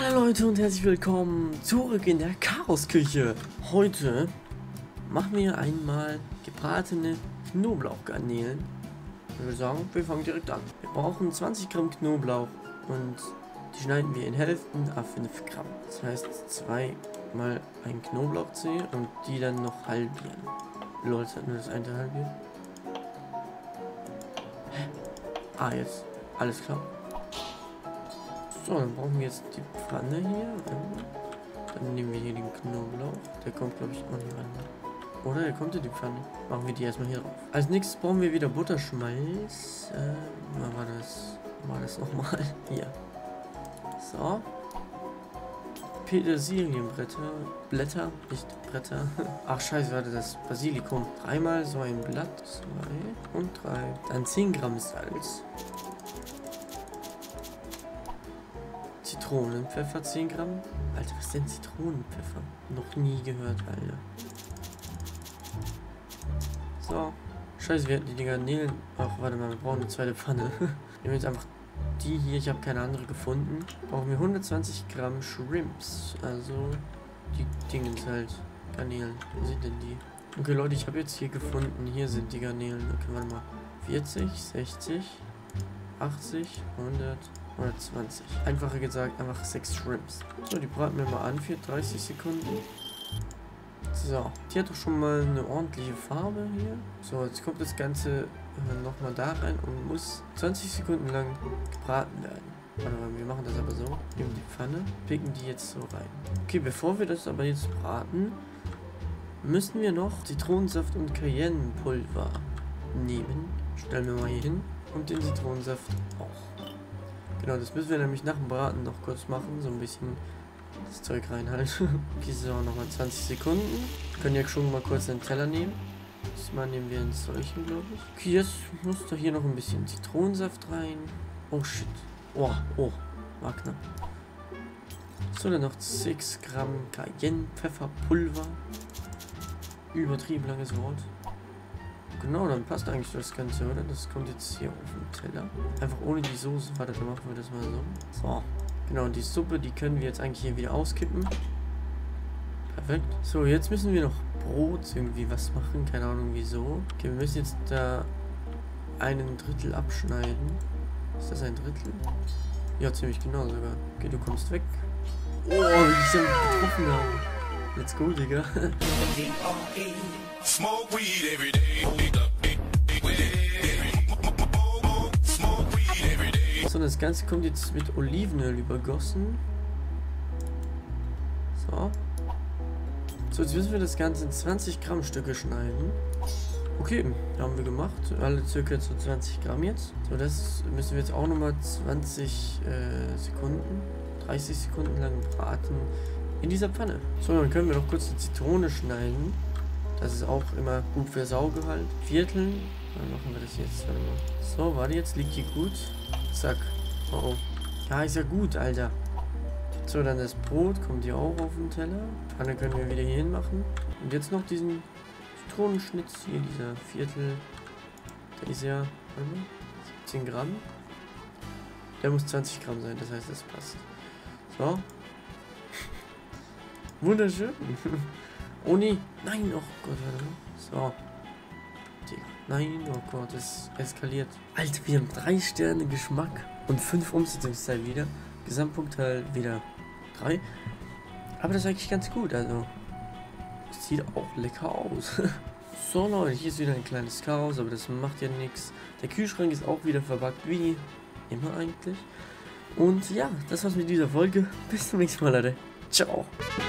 Hallo Leute und herzlich willkommen zurück in der Chaosküche. Heute machen wir einmal gebratene Knoblauchgarnelen. Ich würde sagen, wir fangen direkt an. Wir brauchen 20 Gramm Knoblauch und die schneiden wir in Hälften à 5 Gramm. Das heißt 2 mal ein Knoblauchzehe und die dann noch halbieren. Leute, hatten wir das eine halbieren? Ah, jetzt. Alles klar. So, dann brauchen wir jetzt die Pfanne hier. Dann nehmen wir hier den Knoblauch. Der kommt, glaube ich, auch nicht rein. Oder? Der kommt in die Pfanne. Machen wir die erstmal hier drauf. Als nächstes brauchen wir wieder Butterschmalz. War das nochmal? Hier. So. Petersilienblätter. Blätter, nicht Bretter. Ach, scheiße, warte, das Basilikum. 3 mal so ein Blatt. 2 und 3. Dann 10 Gramm Salz. Zitronenpfeffer 10 Gramm. Alter, was ist denn Zitronenpfeffer? Noch nie gehört, Alter. So. Scheiße, wir hatten die Garnelen. Ach, warte mal, wir brauchen eine zweite Pfanne. Wir nehmen jetzt einfach die hier. Ich habe keine andere gefunden. Brauchen wir 120 Gramm Shrimps. Also die Dingens halt. Garnelen. Wo sind denn die? Okay, Leute, ich habe jetzt hier gefunden. Hier sind die Garnelen. Okay, warte mal. 40, 60, 80, 100... 120. Einfacher gesagt, einfach 6 Shrimps. So, die braten wir mal an für 30 Sekunden. So, die hat doch schon mal eine ordentliche Farbe hier. So, jetzt kommt das Ganze nochmal da rein und muss 20 Sekunden lang gebraten werden. Warte mal, wir machen das aber so. Nehmen die Pfanne, picken die jetzt so rein. Okay, bevor wir das aber jetzt braten, müssen wir noch Zitronensaft und Cayennepulver nehmen. Stellen wir mal hier hin. Und den Zitronensaft auch. Genau, das müssen wir nämlich nach dem Braten noch kurz machen. So ein bisschen das Zeug reinhalten. Okay, so, nochmal 20 Sekunden. Wir können ja schon mal kurz einen Teller nehmen. Diesmal nehmen wir einen solchen, glaube ich. Okay, jetzt muss da hier noch ein bisschen Zitronensaft rein. Oh, shit. Oh, war knapp. So, dann noch 6 Gramm Cayennepfefferpulver. Übertrieben langes Wort. Genau, dann passt eigentlich das Ganze, oder? Das kommt jetzt hier auf den Teller. Einfach ohne die Soße. Warte, dann machen wir das mal so. So. Genau, die Suppe, die können wir jetzt eigentlich hier wieder auskippen. Perfekt. So, jetzt müssen wir noch Brot irgendwie was machen. Keine Ahnung wieso. Okay, wir müssen jetzt da 1/3 abschneiden. Ist das 1/3? Ja, ziemlich genau sogar. Okay, du kommst weg. Oh, wie ich den getroffen habe. Let's go, Digga. Smoke weed every day. So, das Ganze kommt jetzt mit Olivenöl übergossen. So. So, jetzt müssen wir das Ganze in 20 Gramm Stücke schneiden. Okay, haben wir gemacht. Alle circa so 20 Gramm jetzt. So, das müssen wir jetzt auch nochmal 20 Sekunden, 30 Sekunden lang braten in dieser Pfanne. So, dann können wir noch kurz die Zitrone schneiden. Das ist auch immer gut für Saugehalt. Vierteln. Dann machen wir das jetzt. Warte mal. So, warte, jetzt liegt die gut. Zack. Oh, oh. Ja, ist ja gut, Alter. So, dann das Brot kommt hier auch auf den Teller. Pfanne können wir wieder hier hin machen. Und jetzt noch diesen Zitronenschnitz hier, dieser Viertel. Der ist ja 17 Gramm. Der muss 20 Gramm sein, das heißt, das passt. So. Wunderschön. Oh nee, nein, oh Gott, warte mal. So. Nein, oh Gott, es eskaliert. Alter, wir haben 3 Sterne Geschmack und 5 Umsetzungszeit wieder. Gesamtpunkt halt wieder 3. Aber das ist eigentlich ganz gut, also. Es sieht auch lecker aus. So Leute, hier ist wieder ein kleines Chaos, aber das macht ja nichts. Der Kühlschrank ist auch wieder verbuggt, wie immer eigentlich. Und ja, das war's mit dieser Folge. Bis zum nächsten Mal, Leute. Ciao.